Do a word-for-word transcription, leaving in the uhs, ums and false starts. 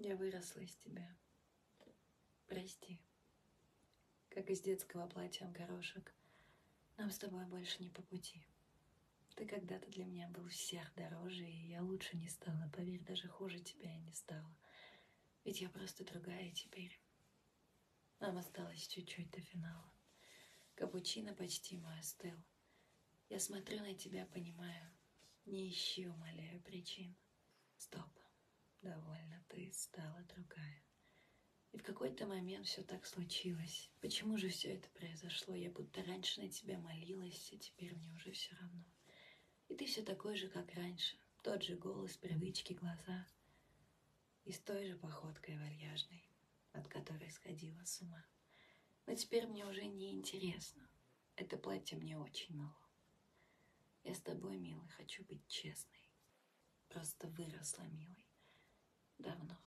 Я выросла из тебя. Прости. Как из детского платья в горошек. Нам с тобой больше не по пути. Ты когда-то для меня был всех дороже, и я лучше не стала. Поверь, даже хуже тебя я не стала. Ведь я просто другая теперь. Нам осталось чуть-чуть до финала. Капучино почти мой остыл. Я смотрю на тебя, понимаю. Не ищи, умоляю, причин. Стоп. Довольно, ты стала другая. И в какой-то момент все так случилось. Почему же все это произошло? Я будто раньше на тебя молилась, а теперь мне уже все равно. И ты все такой же, как раньше. Тот же голос, привычки, глаза. И с той же походкой вальяжной, от которой сходила с ума. Но теперь мне уже не интересно. Это платье мне очень мало. Я с тобой, милый, хочу быть честной. Просто выросла, милый. Давно.